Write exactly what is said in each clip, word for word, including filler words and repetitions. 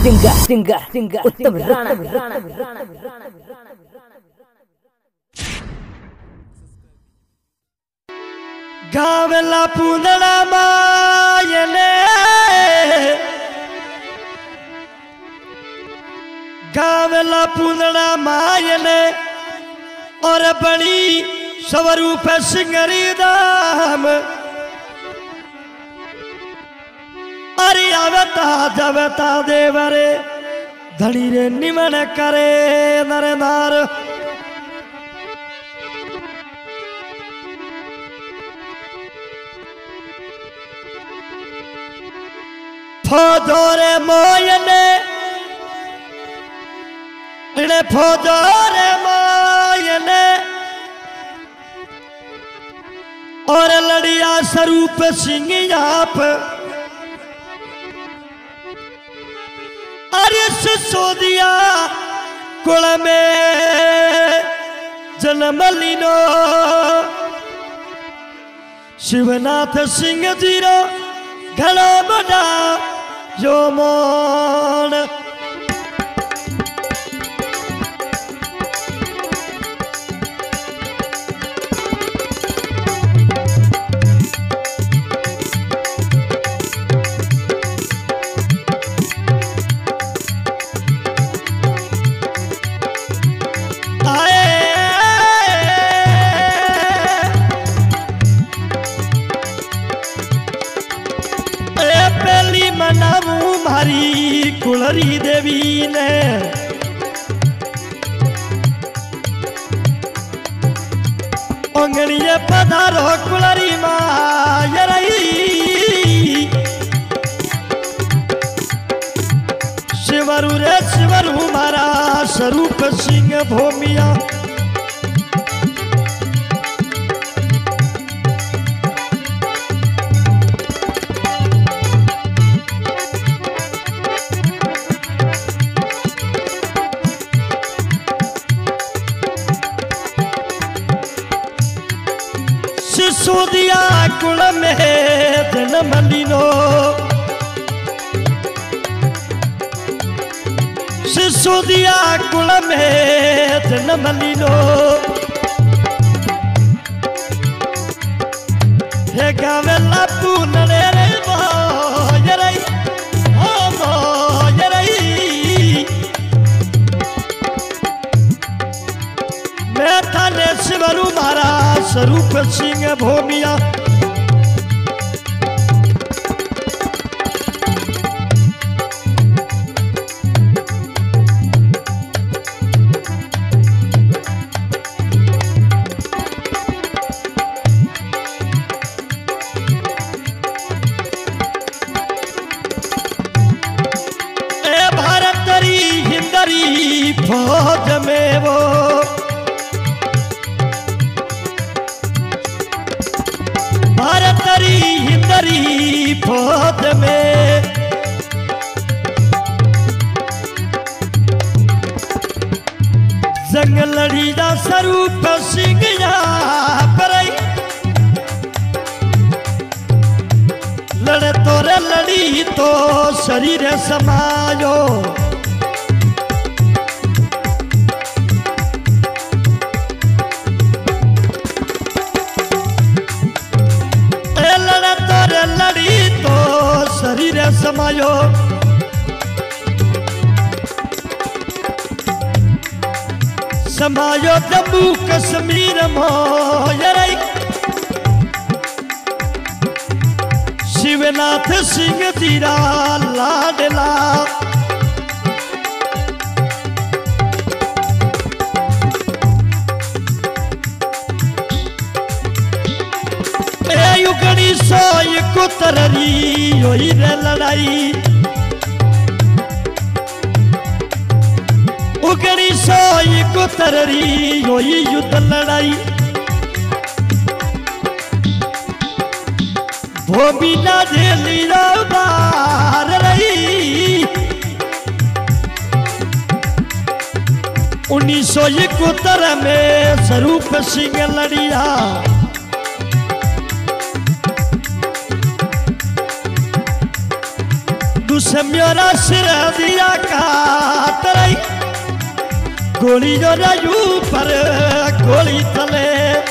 Singer singer singer उत्तम राणा। गावला पूंदड़ा मायने गावला पूंदड़ा मायने और बड़ी स्वरूप सिंगरी दाम अरे आवता जवता देवरे धड़ी रे निमन करे नर नार फौजोरे मोयने इने फौजोरे मोयने और लड़िया स्वरूप सिंह आप अरे सिसोदिया कुल में जन्म लीनो शिवनाथ सिंह जीरो घणो बड़ा जो मोन मारी कुलरी देवी ने अंगड़िए पधारो कुलरी मायरई शिवरु रे शिवरु मारा स्वरूप सिंह भूमिया सिसोदिया कुल में जन्म लीनो सिसोदिया कुल में जन्म लीनो हे गावेला पूनरे रे मोयरई ओ मोयरई मैं थाने शिवरु मारा स्वरूप सिंह भूमिया ए भारतरी हिंदरी फौज में वो भारतरी हिंदरी फौज में जंग लड़ी जा स्वरूप सिंह पर लड़े तोरे लड़ी तो शरीर समायो लड़ी तो शरीर समायो समायो जम्मू कश्मीर मोयरई शिवनाथ सिंह जीरा लाडला युगड़ी सो कुतररी होई रे लड़ाई उगड़ी सो कुतररी होई युद्ध लड़ाई भूमि ना झेली बार रही उन्नीस सौ इकहत्तर में स्वरूप सिंह लड़िया दुश्मन सिर दिया कातरई गोली जो रायू पर गोली तले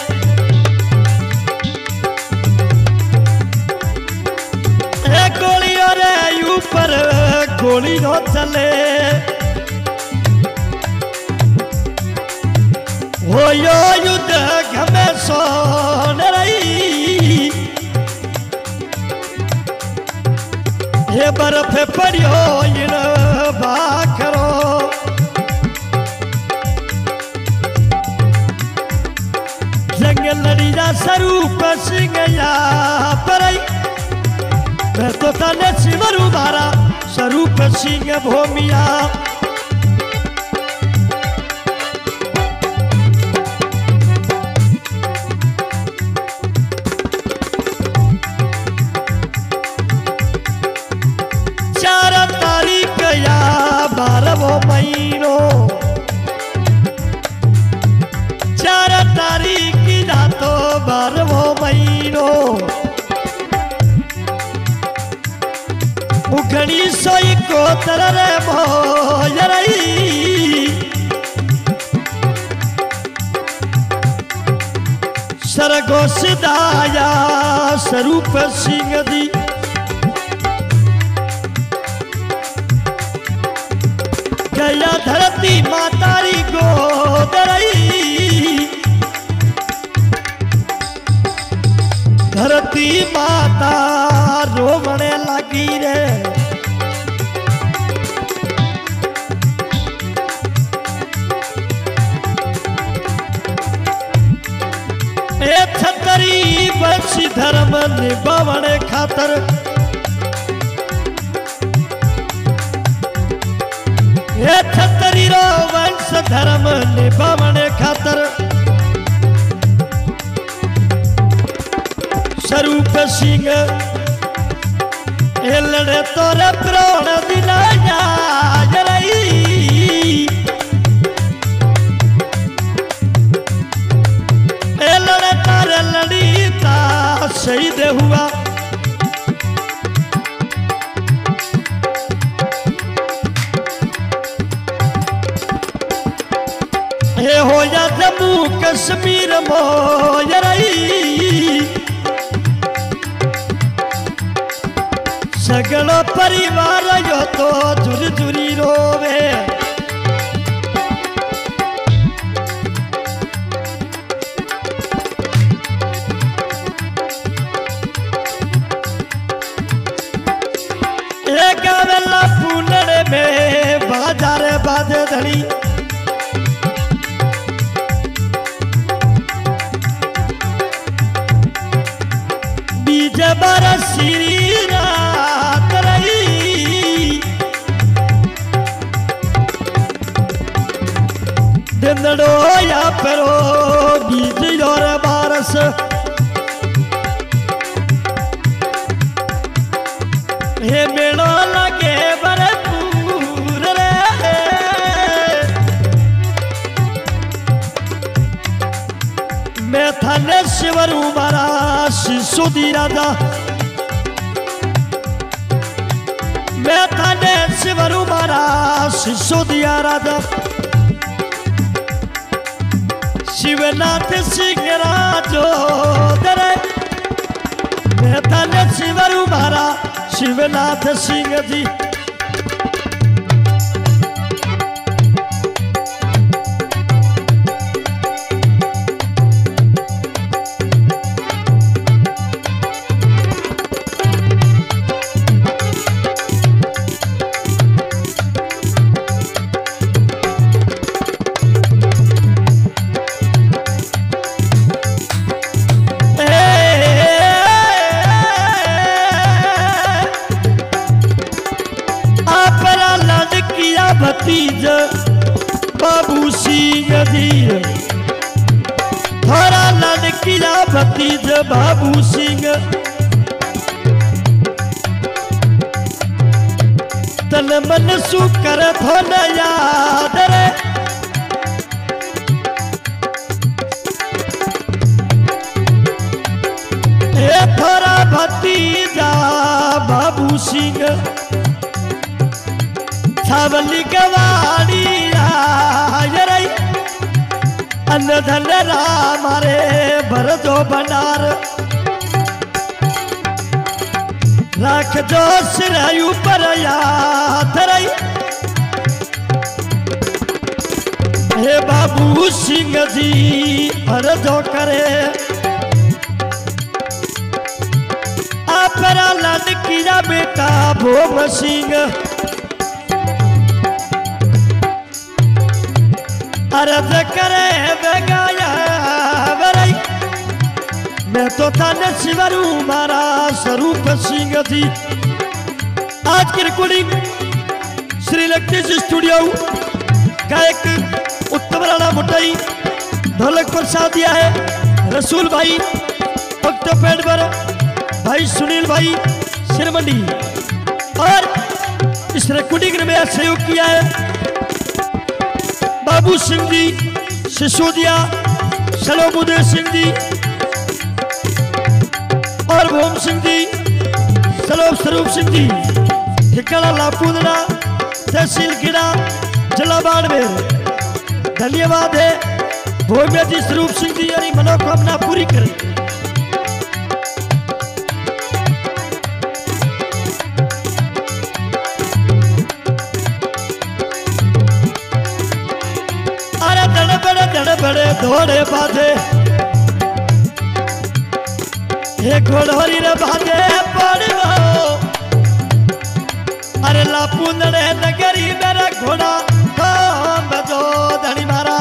ए गोली और ऊपर गोली जो चले हो यो युद्ध घमे सोन रही हे बर्फ पड़ियो इन बाखरो जंग लड़ी जा स्वरूप सिंह या परई मैं तो तने शिवरु मारा स्वरूप सिंह भूमिया बारहवो महीनो चार तारीख की रातो बारहवो महीनो उखड़ी सोई को तरह मोयरई सरगो सिदाया स्वरूप सिंह दी गया धरती मातारी गोदरई धरती माता रोवने लगी रे ए छतरी बंशी धर्म निभावने खातर हे छतरी रो वंश धर्म निभावने खातर स्वरूप सिंह ए लड़े तोरे प्राण दिलाया जरई ए लड़े तारे लड़ीता शहीद हुआ हे हो या जम्मू कश्मीर मोयरई सगलो परिवार यो तो झुरी झुरी रोवे एक वेला फूलड़े में बाजार बाजे धड़ी जबर श्री रात रही दिनड़ो या परो बीज और बारस हे मेड़ो लगे भरपूर रे मैं थाने शिवरु मारा शिशु दी राजा मैं थाने शिवरु मारा शिशु दिया राजा शिवनाथ सिंह राजो दरे मैं थाने शिवरु मारा शिवनाथ सिंह जी भतीज बाबू सिंह जी थोड़ा लड़किया भतीज बाबू सिंह तन मन सुकर धन याद रे हे थोड़ा भतीजा बाबू सिंह सावली गवाड़ी रही अन्न धन राम रे भर दो भंडार राख जो सिर ऊपर याद रही हे बाबू सिंह जी भर दो करे आपरा लड़किया बेटा भोम सिंह अर्ज करे बेगाया बरई मैं तो थाने शिवरू मारा स्वरूप सिंह जी। आज की रिकॉर्डिंग श्री इलेक्ट्रिक स्टूडियो गायक उत्तम राणा मुटाई ढोलक पर साथ दिया है रसूल भाई भक्त पेड़ पर भाई सुनील भाई सिरमंडी और इस रिकॉर्डिंग में सहयोग किया है बाबू सिंह जी सिसोदिया सलोमुदय सिंह जी और भोम सिंह जी सलोम स्वरूप सिंह जी ठिकाना लापूदना तहसील गिरा जिला बाड़मेर। धन्यवाद है भोमिया जी स्वरूप सिंह जी यानी मनोकामना पूरी करें। बड़े दौड़े बाजे हे घोड़ोरी रे बाजे पड़ो अरे लापुंदड़े नगरी मेरा घोड़ा काम दो धनी मारा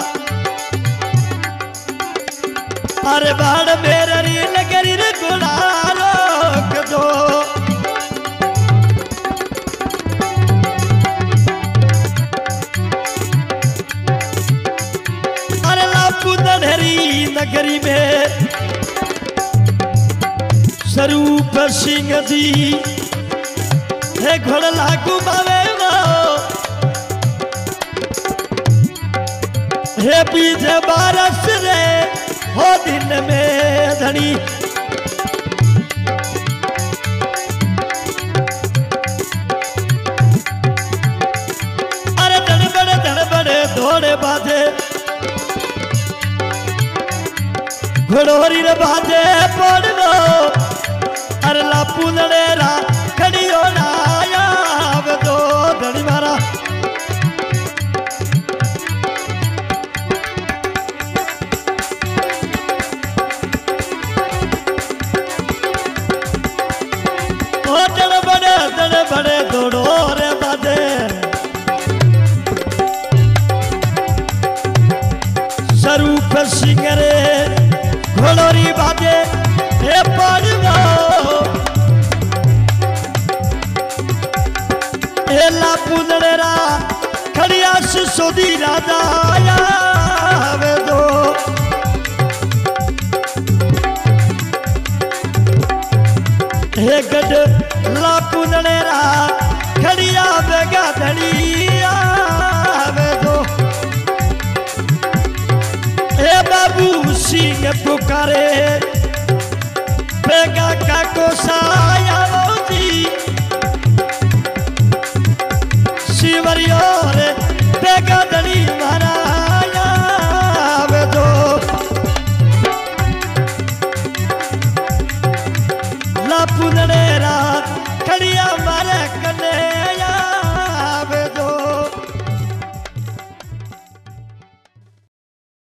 अरे बाड़ मेरा री नगरी रे घोड़ा रोक दो नगरी में स्वरूप सिंह जी हे घोड़ लागू बावे हे बीज बारस रे हो दिन में धनी अरे धड़ बड़े धड़ बड़े दौड़े बाजे घोड़ोरी रे बाजे पड़ो अरे लापुंदड़े रा खड़ियो नाया दो धनी मारा ओ दड़ बड़े दड़ बड़े दौड़ो रे बाजे स्वरूप सिंह रे घोड़ोरी बाजे हे पड़ो हे लापुंदड़े रा खड़िया सिसोदी राजा आवे दो हे गड लापुंदड़े रा खड़िया बेगा धड़ी आवे दो हे बाबू सिंह पुकारे बेगा का कोसा